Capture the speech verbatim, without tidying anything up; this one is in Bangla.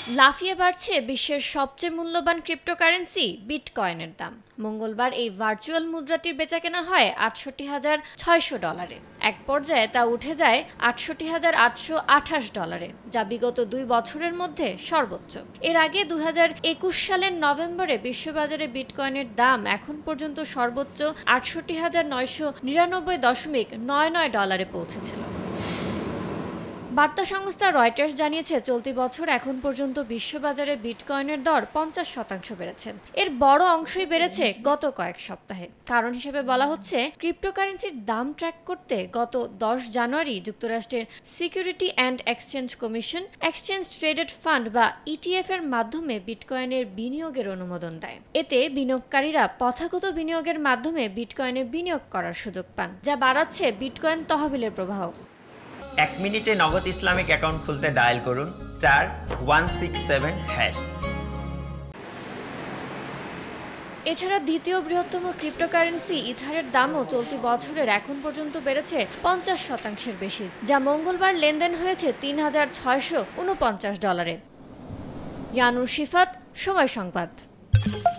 লাফিয়ে বাড়ছে বিশ্বের সবচেয়ে মূল্যবান ক্রিপ্টোকারেন্সি বিটকয়েনের দাম। মঙ্গলবার এই ভার্চুয়াল মুদ্রাটির বেচাকেনা হয় আটষট্টি হাজার ছয়শো ডলারে। এক পর্যায়ে তা উঠে যায় আটষট্টি হাজার আটশো আঠাশ ডলারে, যা বিগত দুই বছরের মধ্যে সর্বোচ্চ। এর আগে দুই হাজার একুশ সালের নভেম্বরে বিশ্ববাজারে বিটকয়েনের দাম এখন পর্যন্ত সর্বোচ্চ আটষট্টি হাজার নয়শো নিরানব্বই দশমিক নয় নয় ডলারে পৌঁছেছিল। বার্তা সংস্থা রয়টার্স জানিয়েছে, চলতি বছর এখন পর্যন্ত বিশ্ববাজারে বিটকয়েনের দর পঞ্চাশ শতাংশ বেড়েছে। এর বড় অংশই বেড়েছে গত কয়েক সপ্তাহে। কারণ হিসেবে বলা হচ্ছে, ক্রিপ্টোকারেন্সির দাম ট্র্যাক করতে গত দশ জানুয়ারি যুক্তরাষ্ট্রের security and exchange commission exchange traded fund বা ইটিএফ এর মাধ্যমে বিটকয়েনের বিনিয়োগের অনুমোদন দেয়। এতে বিনিয়োগকারীরা প্রথাগত বিনিয়োগের মাধ্যমে বিটকয়েনে বিনিয়োগ করার সুযোগ পান, যা বাড়াচ্ছে বিটকয়েন তহবিলের প্রবাহ। এক মিনিটে নগদ ইসলামিক অ্যাকাউন্ট খুলতে ডায়াল করুন star one six seven hash. এছাড়া দ্বিতীয় বৃহত্তম ক্রিপ্টোকারেন্সি ইথারের দামও চলতি বছরের এখন পর্যন্ত বেড়েছে পঞ্চাশ শতাংশের বেশি, যা মঙ্গলবার লেনদেন হয়েছে তিন হাজার ছয়শো উনপঞ্চাশ ডলারে। ইয়ানুর শিফাত, সময় সংবাদ।